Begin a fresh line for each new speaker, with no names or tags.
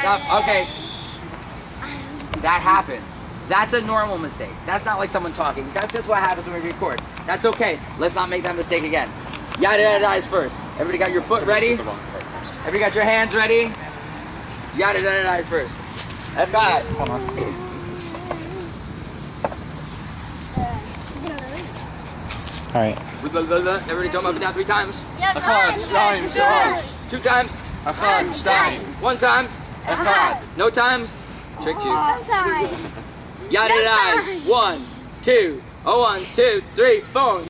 enough. Okay. That happens. That's a normal mistake. That's not like someone talking. That's just what happens when we record. That's okay. Let's not make that mistake again. Yada yada eyes first. Everybody got your foot ready? Everybody got your hands ready? Yada yada eyes first. Echad. Come on.
All right.
Everybody jump up and down 3 times.
Echad, shtayim, shalosh.
2 times.
Echad, shtayim.
1 time.
Echad.
No times. Tricked you.
One time.
Yada eyes. 1, 2. 1, 2, 3, 4.